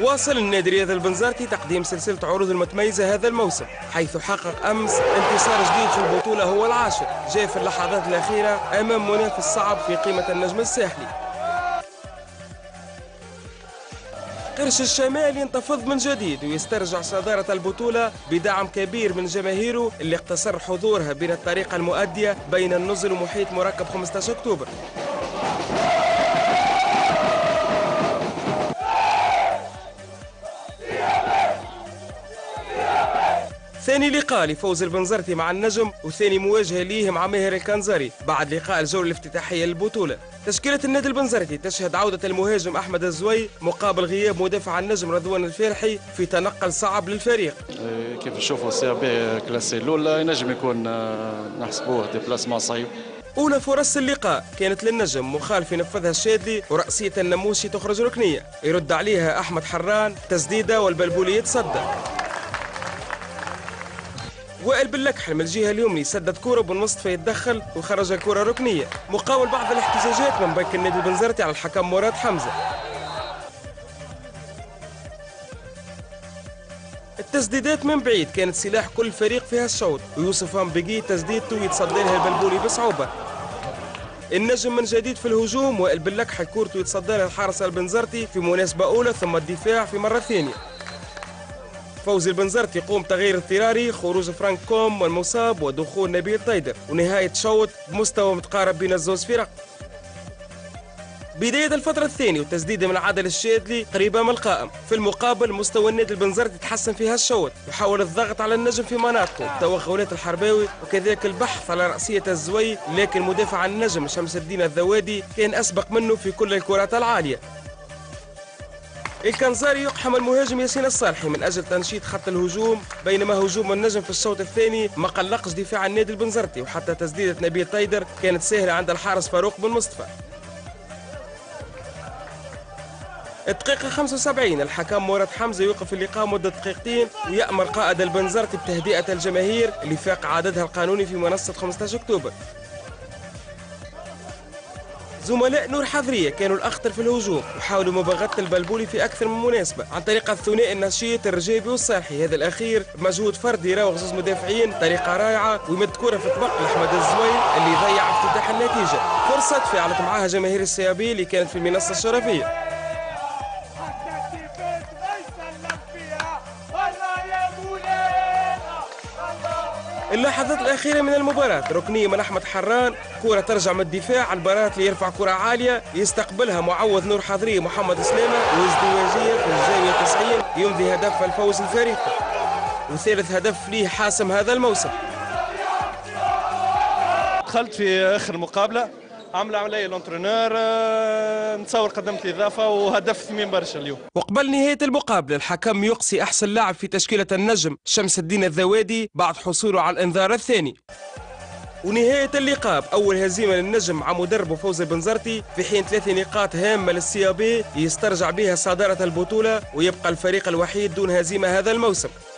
واصل النادي الرياضي البنزرتي تقديم سلسلة عروض المتميزة هذا الموسم، حيث حقق أمس انتصار جديد في البطولة هو العاشر، جاء في اللحظات الأخيرة أمام منافس صعب في قيمة النجم الساحلي. قرش الشمال ينتفض من جديد ويسترجع صدارة البطولة بدعم كبير من جماهيره اللي اقتصر حضورها بين الطريقة المؤدية بين النزل ومحيط مركب 15 أكتوبر. ثاني لقاء لفوز البنزرتي مع النجم وثاني مواجهة ليه مع ماهر الكنزاري بعد لقاء الجولة الافتتاحية للبطولة. تشكيلة النادي البنزرتي تشهد عودة المهاجم أحمد الزوي مقابل غياب مدافع النجم رضوان الفارحي في تنقل صعب للفريق. كيف نشوفوا السي بي كلاسي الأولى ينجم يكون نحسبوه ديبلاسمون صعيب. أولى فرص اللقاء كانت للنجم، مخالف ينفذها الشادلي ورأسية النموشي تخرج ركنية، يرد عليها أحمد حران تسديدة والبلبولي يتصدى. وائل باللكحل من الجهه اليمنى سدد كوره بن مصطفى يتدخل وخرج الكوره ركنيه، مقاول بعض الاحتجاجات من بنك النادي البنزرتي على الحكم مراد حمزه. التسديدات من بعيد كانت سلاح كل فريق في هالشوط، ويوسف بقي تسديدته ويتصدى لها البلبولي بصعوبه. النجم من جديد في الهجوم، وائل باللكحل كورته يتصدى لها الحارس البنزرتي في مناسبه اولى ثم الدفاع في مره ثانيه. فوز البنزرتي يقوم تغيير اضطراري، خروج فرانك كوم والمصاب ودخول نبيل طيدر، ونهاية شوط بمستوى متقارب بين الزوز فرق. بداية الفترة الثانية وتسديدة من عادل الشادلي قريبة من القائم. في المقابل مستوى النادي البنزرتي تحسن في هالشوط، وحاول الضغط على النجم في مناطقه، توغلات الحرباوي وكذلك البحث على رأسية الزوي، لكن مدافع النجم شمس الدين الذوادي كان أسبق منه في كل الكرات العالية. الكنزاري يقحم المهاجم ياسين الصالحي من أجل تنشيط خط الهجوم، بينما هجوم النجم في الشوط الثاني ما قلقش دفاع النادي البنزرتي، وحتى تسديدة نبيل طيدر كانت سهلة عند الحارس فاروق بن مصطفى. الدقيقة 75 الحكم مراد حمزة يوقف اللقاء مدة دقيقتين ويأمر قائد البنزرتي بتهدئة الجماهير اللي فاق عددها القانوني في منصة 15 أكتوبر. زملاء نور حضرية كانوا الأخطر في الهجوم وحاولوا مباغتة البلبولي في أكثر من مناسبة عن طريق الثنائي النشيط الرجابي والصالحي، هذا الأخير بمجهود فردي يراوغ زوج مدافعين طريقة رائعة ويمد كرة في طبق لأحمد الزوي اللي ضيع افتتاح النتيجة، فرصة تفاعلت معها جماهير السيابي اللي كانت في المنصة الشرفية. اللحظات الأخيرة من المباراة ركنية من أحمد حران، كرة ترجع من الدفاع على البارات ليرفع كرة عالية يستقبلها معوض نور حضرية محمد سلامة وازدواجية في الزاوية 90 يمضي هدف الفوز الفريق وثالث هدف ليه حاسم هذا الموسم. دخلت في آخر مقابلة عمل عملية الانترونور، نتصور قدمت الإضافة وهدف ثمين برشا اليوم. وقبل نهاية المقابلة الحكم يقصي أحسن لاعب في تشكيلة النجم شمس الدين الذوادي بعد حصوله على الإنذار الثاني. ونهاية اللقاء أول هزيمة للنجم مع مدربه فوز البنزرتي، في حين 3 نقاط هامة للسيابي يسترجع بها صدارة البطولة ويبقى الفريق الوحيد دون هزيمة هذا الموسم.